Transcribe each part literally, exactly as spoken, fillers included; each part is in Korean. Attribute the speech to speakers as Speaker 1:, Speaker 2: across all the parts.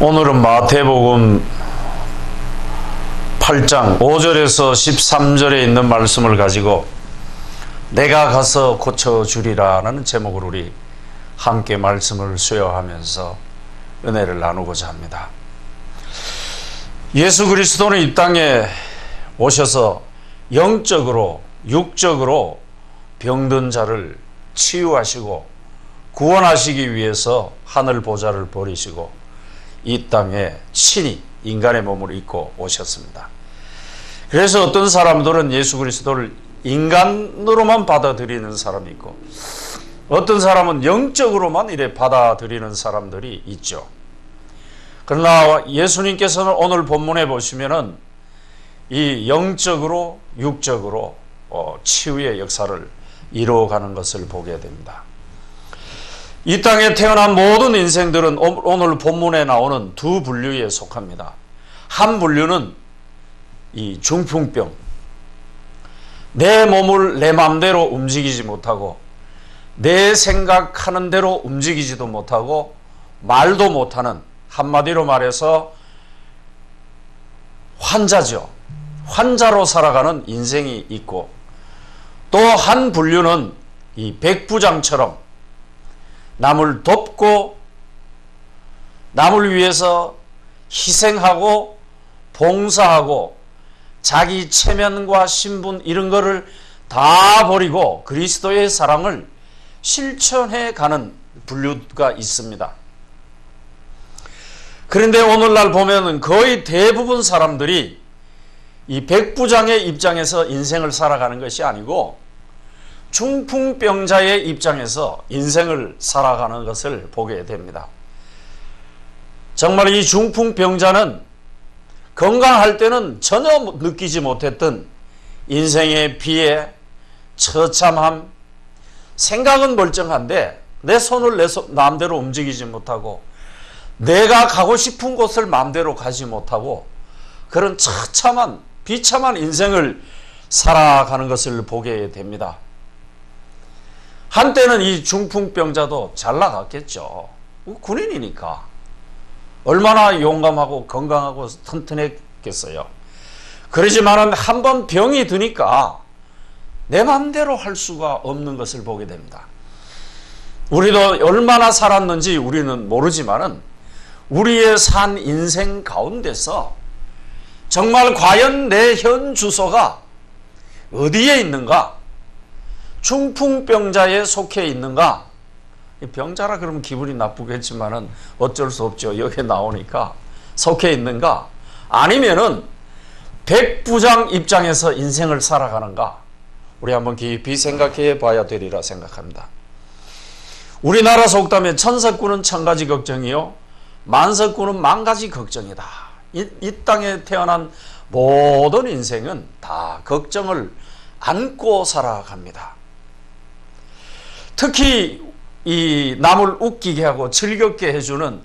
Speaker 1: 오늘은 마태복음 팔 장 오 절에서 십삼 절에 있는 말씀을 가지고 내가 가서 고쳐주리라는 제목으로 우리 함께 말씀을 수여하면서 은혜를 나누고자 합니다. 예수 그리스도는 이 땅에 오셔서 영적으로 육적으로 병든 자를 치유하시고 구원하시기 위해서 하늘 보좌를 버리시고 이 땅에 친히 인간의 몸을 입고 오셨습니다. 그래서 어떤 사람들은 예수 그리스도를 인간으로만 받아들이는 사람이 있고 어떤 사람은 영적으로만 이래 받아들이는 사람들이 있죠. 그러나 예수님께서는 오늘 본문에 보시면은 이 영적으로 육적으로 치유의 역사를 이루어가는 것을 보게 됩니다. 이 땅에 태어난 모든 인생들은 오늘 본문에 나오는 두 분류에 속합니다. 한 분류는 이 중풍병, 내 몸을 내 마음대로 움직이지 못하고 내 생각하는 대로 움직이지도 못하고 말도 못하는, 한마디로 말해서 환자죠. 환자로 살아가는 인생이 있고, 또 한 분류는 이 백부장처럼 남을 돕고 남을 위해서 희생하고 봉사하고 자기 체면과 신분 이런 거를 다 버리고 그리스도의 사랑을 실천해 가는 분류가 있습니다. 그런데 오늘날 보면은 거의 대부분 사람들이 이 백부장의 입장에서 인생을 살아가는 것이 아니고 중풍병자의 입장에서 인생을 살아가는 것을 보게 됩니다. 정말 이 중풍병자는 건강할 때는 전혀 느끼지 못했던 인생의 비애, 처참함, 생각은 멀쩡한데 내 손을 내 마음대로 움직이지 못하고 내가 가고 싶은 곳을 마음대로 가지 못하고 그런 처참한 비참한 인생을 살아가는 것을 보게 됩니다. 한때는 이 중풍병자도 잘 나갔겠죠. 군인이니까 얼마나 용감하고 건강하고 튼튼했겠어요. 그러지만은 한번 병이 드니까 내 마음대로 할 수가 없는 것을 보게 됩니다. 우리도 얼마나 살았는지 우리는 모르지만은 우리의 산 인생 가운데서 정말 과연 내 현 주소가 어디에 있는가? 중풍병자에 속해 있는가? 병자라 그러면 기분이 나쁘겠지만은 어쩔 수 없죠. 여기 나오니까 속해 있는가? 아니면은 백부장 입장에서 인생을 살아가는가? 우리 한번 깊이 생각해 봐야 되리라 생각합니다. 우리나라 속담에 천석군은 천가지 걱정이요 만석군은 만가지 걱정이다. 이, 이 땅에 태어난 모든 인생은 다 걱정을 안고 살아갑니다. 특히 이 남을 웃기게 하고 즐겁게 해주는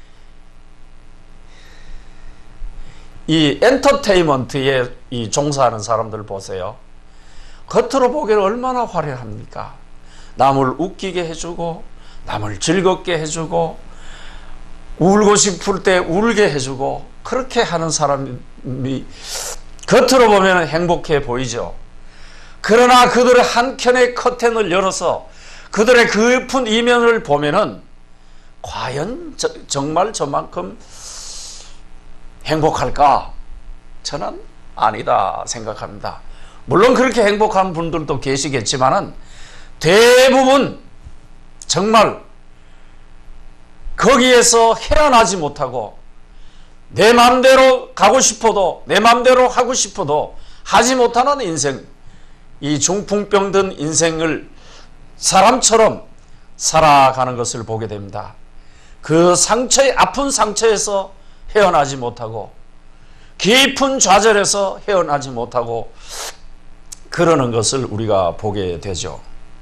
Speaker 1: 이 엔터테인먼트에 이 종사하는 사람들 보세요. 겉으로 보기에는 얼마나 화려합니까? 남을 웃기게 해주고 남을 즐겁게 해주고 울고 싶을 때 울게 해주고 그렇게 하는 사람이 겉으로 보면 행복해 보이죠. 그러나 그들의 한켠의 커튼을 열어서 그들의 깊은 이면을 보면은 과연 저, 정말 저만큼 행복할까? 저는 아니다 생각합니다. 물론 그렇게 행복한 분들도 계시겠지만은 대부분 정말 거기에서 헤어나지 못하고 내 마음대로 가고 싶어도 내 마음대로 하고 싶어도 하지 못하는 인생, 이 중풍병 든 인생을 사람처럼 살아가는 것을 보게 됩니다. 그 상처의 아픈 상처에서 헤어나지 못하고 깊은 좌절에서 헤어나지 못하고 그러는 것을 우리가 보게 되죠.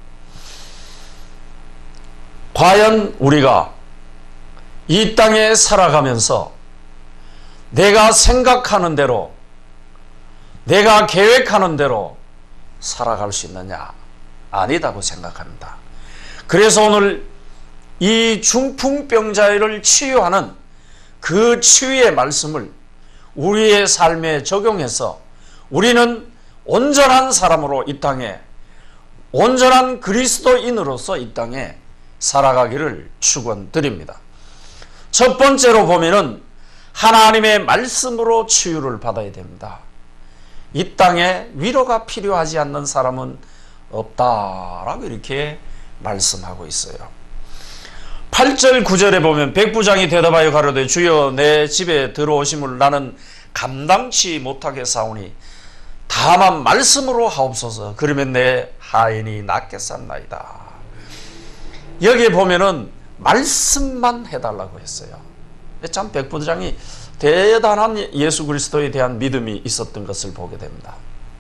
Speaker 1: 과연 우리가 이 땅에 살아가면서 내가 생각하는 대로 내가 계획하는 대로 살아갈 수 있느냐? 아니다고 생각합니다. 그래서 오늘 이 중풍병자를 치유하는 그 치유의 말씀을 우리의 삶에 적용해서 우리는 온전한 사람으로 이 땅에, 온전한 그리스도인으로서 이 땅에 살아가기를 축원드립니다. 첫 번째로 보면은 하나님의 말씀으로 치유를 받아야 됩니다. 이 땅에 위로가 필요하지 않는 사람은 없다라고 이렇게 말씀하고 있어요. 팔 절 구 절에 보면 백부장이 대답하여 가로되 주여 내 집에 들어오심을 나는 감당치 못하게 사오니 다만 말씀으로 하옵소서. 그러면 내 하인이 낫겠사나이다. 여기에 보면은 말씀만 해달라고 했어요. 참 백부장이 대단한 예수 그리스도에 대한 믿음이 있었던 것을 보게 됩니다.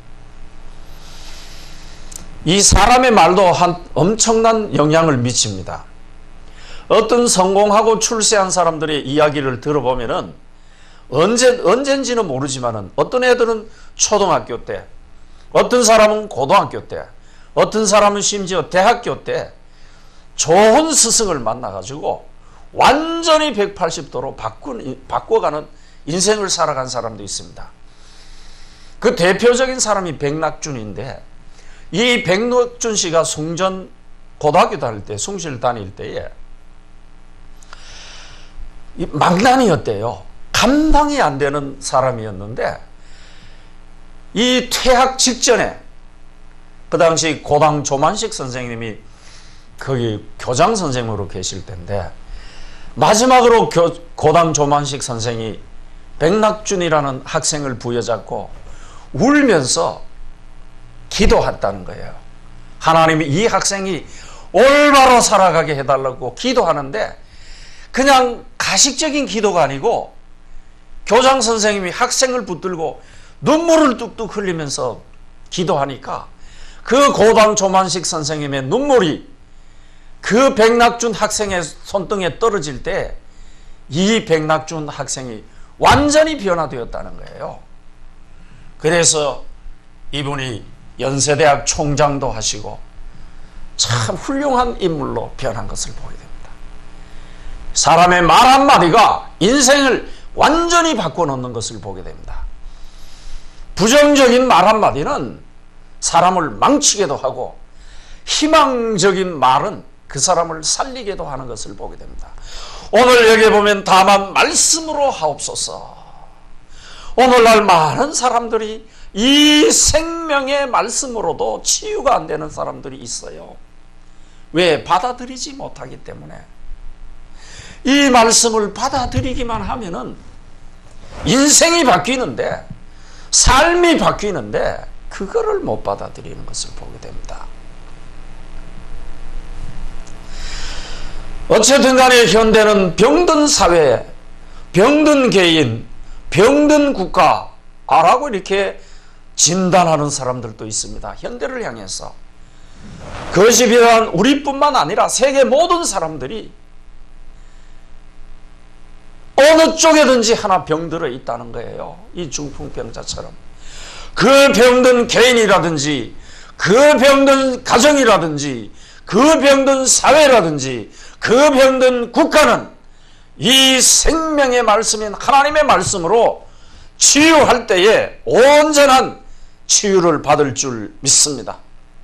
Speaker 1: 이 사람의 말도 한 엄청난 영향을 미칩니다. 어떤 성공하고 출세한 사람들의 이야기를 들어보면은 언제, 언젠지는 모르지만은 어떤 애들은 초등학교 때, 어떤 사람은 고등학교 때, 어떤 사람은 심지어 대학교 때 좋은 스승을 만나가지고 완전히 백팔십 도로 바꾼, 바꿔가는 인생을 살아간 사람도 있습니다. 그 대표적인 사람이 백낙준인데, 이 백낙준 씨가 숭전 고등학교 다닐 때, 숭실 다닐 때에 망난이었대요. 감당이 안 되는 사람이었는데, 이 퇴학 직전에 그 당시 고당 조만식 선생님이 거기 교장 선생으로 계실 때인데, 마지막으로 교, 고당 조만식 선생이 백낙준이라는 학생을 부여잡고 울면서 기도했다는 거예요. 하나님이 이 학생이 올바로 살아가게 해달라고 기도하는데, 그냥 가식적인 기도가 아니고 교장 선생님이 학생을 붙들고 눈물을 뚝뚝 흘리면서 기도하니까 그 고당 조만식 선생님의 눈물이 그 백낙준 학생의 손등에 떨어질 때 이 백낙준 학생이 완전히 변화되었다는 거예요. 그래서 이분이 연세대학 총장도 하시고 참 훌륭한 인물로 변한 것을 보게 됩니다. 사람의 말 한마디가 인생을 완전히 바꿔놓는 것을 보게 됩니다. 부정적인 말 한마디는 사람을 망치게도 하고, 희망적인 말은 그 사람을 살리게도 하는 것을 보게 됩니다. 오늘 여기에 보면 다만 말씀으로 하옵소서. 오늘날 많은 사람들이 이 생명의 말씀으로도 치유가 안 되는 사람들이 있어요. 왜? 받아들이지 못하기 때문에. 이 말씀을 받아들이기만 하면은 인생이 바뀌는데, 삶이 바뀌는데 그거를 못 받아들이는 것을 보게 됩니다. 어쨌든 간에 현대는 병든 사회, 병든 개인, 병든 국가라고 이렇게 진단하는 사람들도 있습니다. 현대를 향해서. 그것이 비단 우리뿐만 아니라 세계 모든 사람들이 어느 쪽에든지 하나 병들어 있다는 거예요. 이 중풍병자처럼. 그 병든 개인이라든지, 그 병든 가정이라든지, 그 병든 사회라든지, 그 병든 국가는 이 생명의 말씀인 하나님의 말씀으로 치유할 때에 온전한 치유를 받을 줄 믿습니다.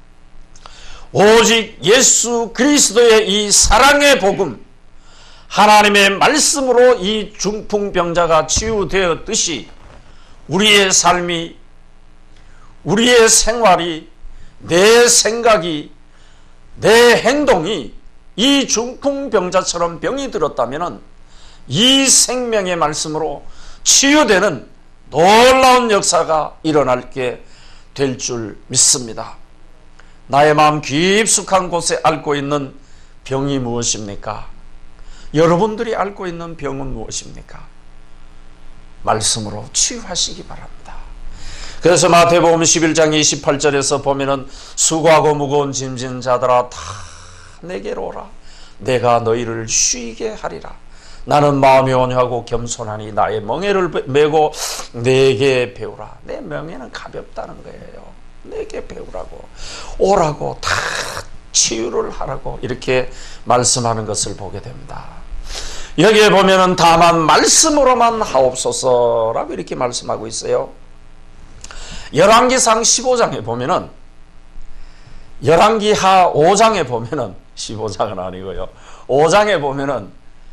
Speaker 1: 오직 예수 그리스도의 이 사랑의 복음, 하나님의 말씀으로 이 중풍병자가 치유되었듯이 우리의 삶이, 우리의 생활이, 내 생각이, 내 행동이 이 중풍병자처럼 병이 들었다면 이 생명의 말씀으로 치유되는 놀라운 역사가 일어나게 될 줄 믿습니다. 나의 마음 깊숙한 곳에 앓고 있는 병이 무엇입니까? 여러분들이 앓고 있는 병은 무엇입니까? 말씀으로 치유하시기 바랍니다. 그래서 마태복음 십일 장 이십팔 절에서 보면은 수고하고 무거운 짐진 자들아 다 내게로 오라. 내가 너희를 쉬게 하리라. 나는 마음이 온유하고 겸손하니 나의 멍에를 메고 내게 배우라. 내 멍에는 가볍다는 거예요. 내게 배우라고, 오라고, 다 치유를 하라고 이렇게 말씀하는 것을 보게 됩니다. 여기에 보면은 다만 말씀으로만 하옵소서라고 이렇게 말씀하고 있어요. 열왕기상 십오 장에 보면은, 열왕기하 오 장에 보면은, 십오 장은 아니고요, 오 장에 보면은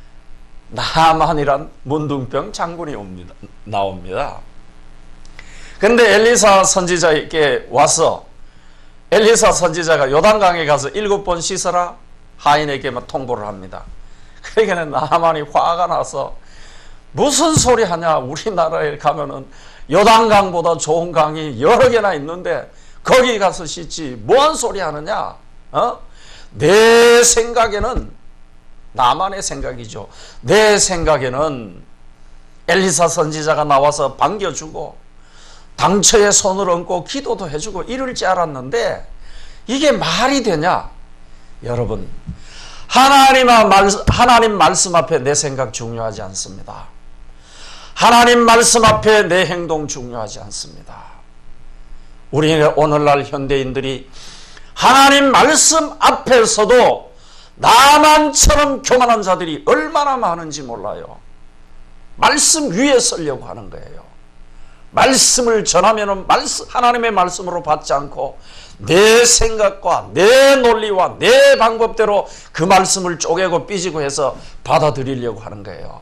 Speaker 1: 나만이란 문둥병 장군이 옵니다, 나옵니다. 근데 엘리사 선지자에게 와서, 엘리사 선지자가 요단강에 가서 일곱 번 씻어라 하인에게만 통보를 합니다. 그러니까 나만이 화가 나서, 무슨 소리 하냐, 우리나라에 가면은 요단강보다 좋은 강이 여러 개나 있는데 거기 가서 씻지 뭐한 소리 하느냐. 어? 내 생각에는, 나만의 생각이죠, 내 생각에는 엘리사 선지자가 나와서 반겨주고 당처에 손을 얹고 기도도 해주고 이럴 줄 알았는데 이게 말이 되냐. 여러분, 하나님, 하나님 말씀 앞에 내 생각 중요하지 않습니다. 하나님 말씀 앞에 내 행동 중요하지 않습니다. 우리 오늘날 현대인들이 하나님 말씀 앞에서도 나만처럼 교만한 자들이 얼마나 많은지 몰라요. 말씀 위에 서려고 하는 거예요. 말씀을 전하면은 말씀, 하나님의 말씀으로 받지 않고 내 생각과 내 논리와 내 방법대로 그 말씀을 쪼개고 삐지고 해서 받아들이려고 하는 거예요.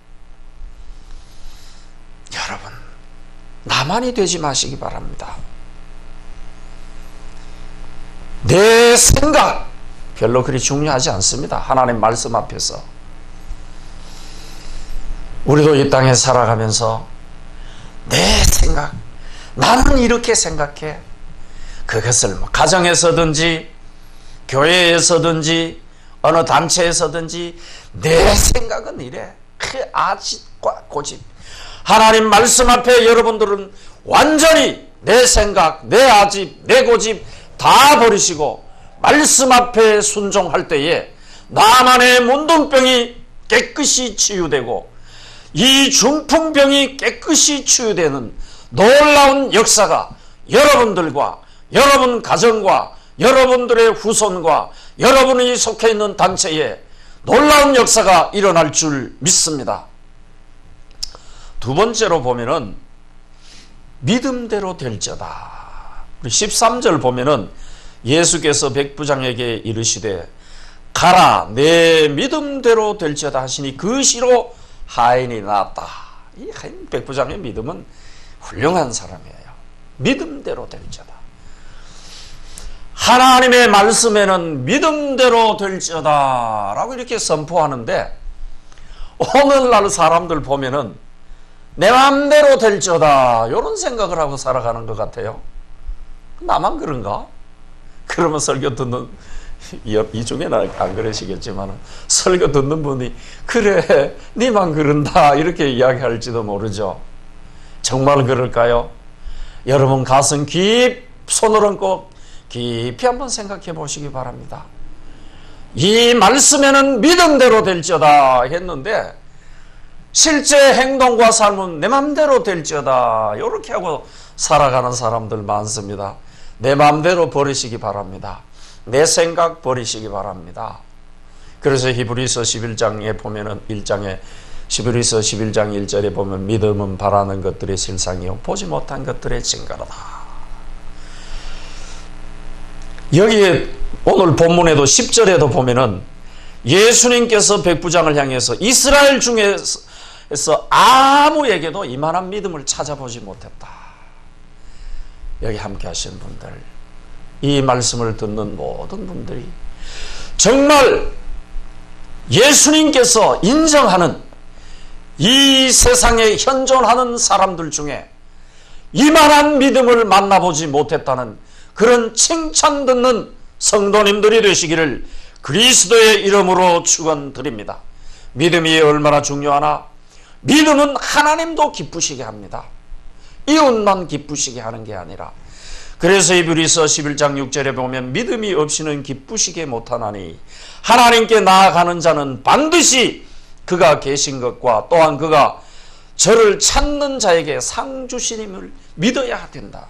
Speaker 1: 여러분, 나만이 되지 마시기 바랍니다. 내 생각 별로 그리 중요하지 않습니다. 하나님 말씀 앞에서. 우리도 이 땅에 살아가면서 내 생각, 나는 이렇게 생각해. 그것을 뭐 가정에서든지 교회에서든지 어느 단체에서든지 내 생각은 이래. 그 아집과 고집. 하나님 말씀 앞에 여러분들은 완전히 내 생각, 내 아집, 내 고집 다 버리시고 말씀 앞에 순종할 때에 나만의 문둥병이 깨끗이 치유되고 이 중풍병이 깨끗이 치유되는 놀라운 역사가 여러분들과 여러분 가정과 여러분들의 후손과 여러분이 속해 있는 단체에 놀라운 역사가 일어날 줄 믿습니다. 두 번째로 보면은 믿음대로 될지어다. 우리 십삼 절 보면은 예수께서 백부장에게 이르시되 가라 내 믿음대로 될지어다 하시니 그 시로 하인이 나았다. 이 하인 백부장의 믿음은 훌륭한 사람이에요. 믿음대로 될지어다. 하나님의 말씀에는 믿음대로 될지어다 라고 이렇게 선포하는데, 오늘날 사람들 보면은 내 마음대로 될지어다 이런 생각을 하고 살아가는 것 같아요. 나만 그런가? 그러면 설교 듣는, 이 중에는 안 그러시겠지만 설교 듣는 분이 그래 니만 그런다 이렇게 이야기할지도 모르죠. 정말 그럴까요? 여러분 가슴 깊 손을 얹고 깊이 한번 생각해 보시기 바랍니다. 이 말씀에는 믿음대로 될지어다 했는데 실제 행동과 삶은 내 맘대로 될지어다 이렇게 하고 살아가는 사람들 많습니다. 내 맘대로 버리시기 바랍니다. 내 생각 버리시기 바랍니다. 그래서 히브리서 십일 장에 보면은 일 장에 히브리서 십일 장 일 절에 보면 믿음은 바라는 것들의 실상이요 보지 못한 것들의 증거로다. 여기에 오늘 본문에도 십 절에도 보면은 예수님께서 백부장을 향해서 이스라엘 중에서 아무에게도 이만한 믿음을 찾아보지 못했다. 여기 함께 하신 분들, 이 말씀을 듣는 모든 분들이 정말 예수님께서 인정하는 이 세상에 현존하는 사람들 중에 이만한 믿음을 만나보지 못했다는 그런 칭찬 듣는 성도님들이 되시기를 그리스도의 이름으로 축원드립니다. 믿음이 얼마나 중요하나? 믿음은 하나님도 기쁘시게 합니다. 이웃만 기쁘시게 하는 게 아니라, 그래서 히브리서 십일 장 육 절에 보면 믿음이 없이는 기쁘시게 못하나니 하나님께 나아가는 자는 반드시 그가 계신 것과 또한 그가 저를 찾는 자에게 상 주시님을 믿어야 된다.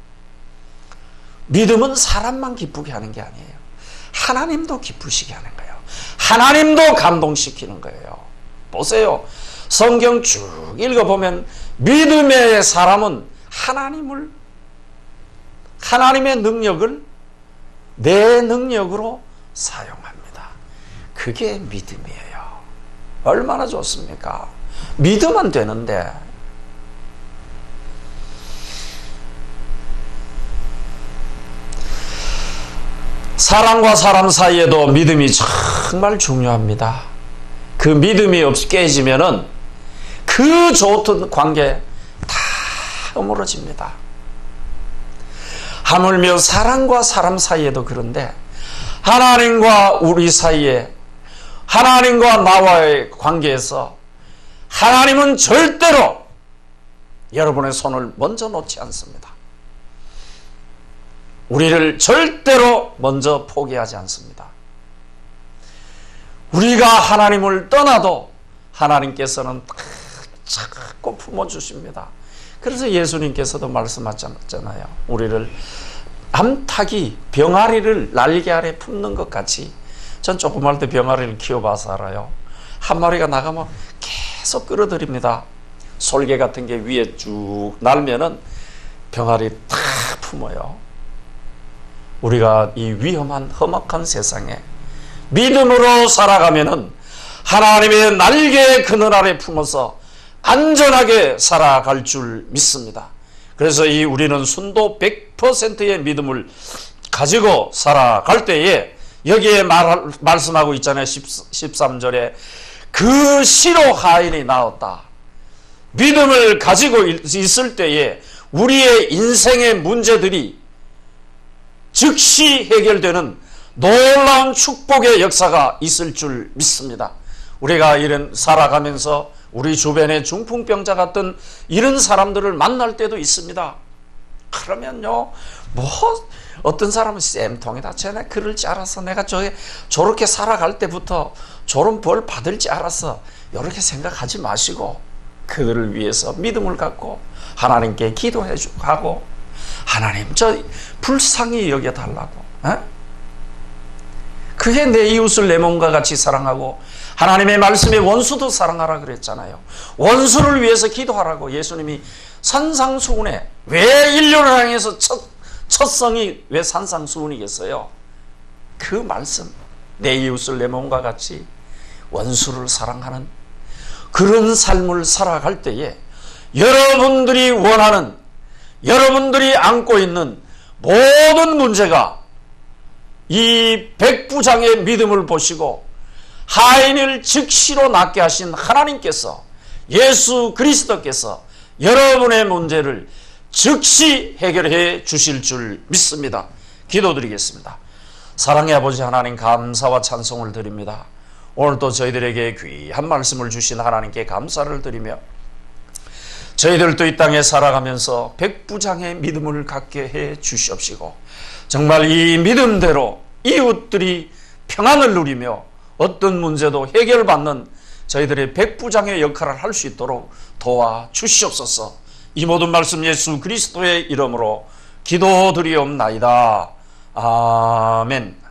Speaker 1: 믿음은 사람만 기쁘게 하는 게 아니에요. 하나님도 기쁘시게 하는 거예요. 하나님도 감동시키는 거예요. 보세요. 성경 쭉 읽어보면 믿음의 사람은 하나님을, 하나님의 능력을 내 능력으로 사용합니다. 그게 믿음이에요. 얼마나 좋습니까? 믿으면 되는데. 사람과 사람 사이에도 믿음이 정말 중요합니다. 그 믿음이 없이 깨지면은 그 좋던 관계 다 허물어집니다. 하물며 사람과 사람 사이에도 그런데 하나님과 우리 사이에, 하나님과 나와의 관계에서 하나님은 절대로 여러분의 손을 먼저 놓지 않습니다. 우리를 절대로 먼저 포기하지 않습니다. 우리가 하나님을 떠나도 하나님께서는 자꾸 품어주십니다. 그래서 예수님께서도 말씀하셨잖아요. 우리를 암탉이 병아리를 날개 아래 품는 것 같이. 전 조그마할 때 병아리를 키워봐서 알아요. 한 마리가 나가면 계속 끌어들입니다. 솔개 같은 게 위에 쭉 날면은 병아리 탁 품어요. 우리가 이 위험한 험악한 세상에 믿음으로 살아가면은 하나님의 날개의 그늘 아래 품어서 안전하게 살아갈 줄 믿습니다. 그래서 이 우리는 순도 백 퍼센트의 믿음을 가지고 살아갈 때에 여기에 말, 말씀하고 있잖아요. 십삼 절에 그 시로 하인이 나왔다. 믿음을 가지고 있을 때에 우리의 인생의 문제들이 즉시 해결되는 놀라운 축복의 역사가 있을 줄 믿습니다. 우리가 이런 살아가면서 우리 주변에 중풍병자 같은 이런 사람들을 만날 때도 있습니다. 그러면요, 뭐 어떤 사람은 쌤통이다. 쟤네 그럴 줄 알았어. 내가 저 저렇게 살아갈 때부터 저런 벌 받을 줄 알았어. 이렇게 생각하지 마시고 그들을 위해서 믿음을 갖고 하나님께 기도해 주고 하고, 하나님 저 불쌍히 여겨달라고, 에? 그게 내 이웃을 내 몸과 같이 사랑하고 하나님의 말씀에 원수도 사랑하라 그랬잖아요. 원수를 위해서 기도하라고 예수님이 산상수훈에, 왜 인류를 향해서 첫, 첫성이 왜 산상수훈이겠어요? 그 말씀, 내 이웃을 내 몸과 같이 원수를 사랑하는 그런 삶을 살아갈 때에 여러분들이 원하는, 여러분들이 안고 있는 모든 문제가 이 백부장의 믿음을 보시고 하인을 즉시로 낫게 하신 하나님께서, 예수 그리스도께서 여러분의 문제를 즉시 해결해 주실 줄 믿습니다. 기도드리겠습니다. 사랑의 아버지 하나님, 감사와 찬송을 드립니다. 오늘도 저희들에게 귀한 말씀을 주신 하나님께 감사를 드리며 저희들도 이 땅에 살아가면서 백부장의 믿음을 갖게 해 주시옵시고 정말 이 믿음대로 이웃들이 평안을 누리며 어떤 문제도 해결받는 저희들의 백부장의 역할을 할 수 있도록 도와주시옵소서. 이 모든 말씀 예수 그리스도의 이름으로 기도드리옵나이다. 아멘.